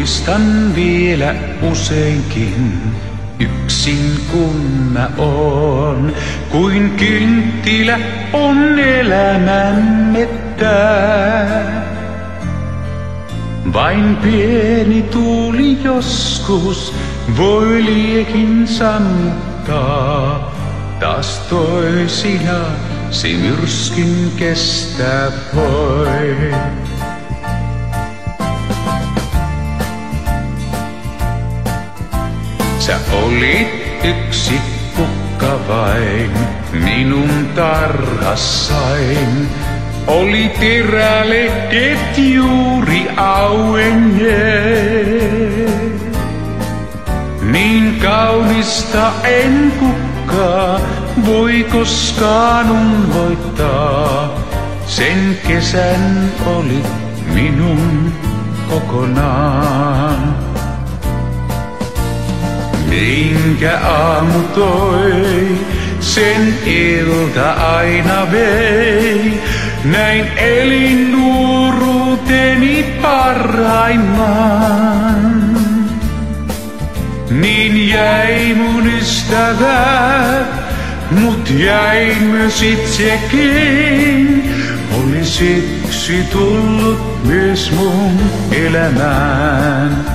Muistan vielä useinkin, yksin kun mä oon, kuin kynttilä on elämämme tää. Vain pieni tuuli joskus voi liekin sammuttaa, taas toisinaan se myrskyn kestää voi. Sä olit yksi kukka vain minun tarhassain. Oli terälehdet juuri auenneet. Niin kaunista en kukkaa voi koskaan unhoittaa. Sen kesän oli minun kokonaan. Minkä aamu toi, sen ilta aina vei. Näin elin nuoruuteni parhaimman. Niin jäi mun ystävä, mut jäi myös itsekin. Oli syksy tullut myös mun elämään.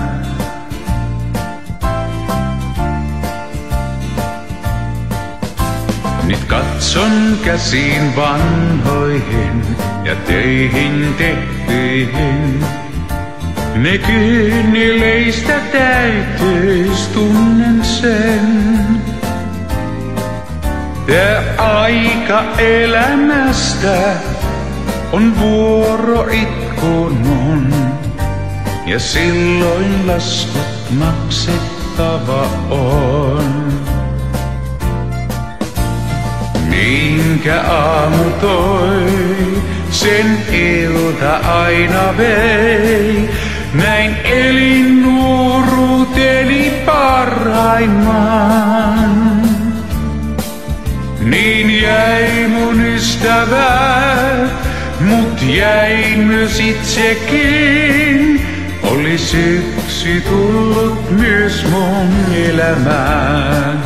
Nyt katson käsiin vanhoihin ja töihin tehtyihin. Ne kyyneleistä täytyis, tunnen sen. Tää aika elämästä on vuoro itkun mun. Ja silloin laskut maksettava on. Minkä aamu toi, sen ilta aina vei. Näin elin nuoruuteni parhaimman. Niin jäi mun ystävä, mut jäi myös itsekin. Oli syksy tullut myös mun elämään.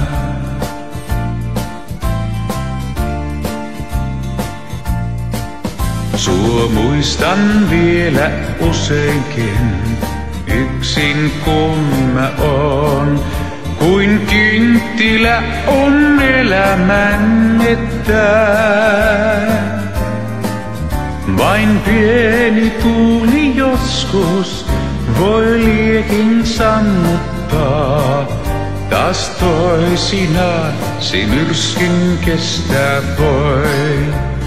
Sua muistan vielä useinkin, yksin kun mä oon. Kuin kynttilä on elämämme tää. Vain pieni tuuli joskus voi liekin sammuttaa. Taas toisinaan se myrskyn kestää voi.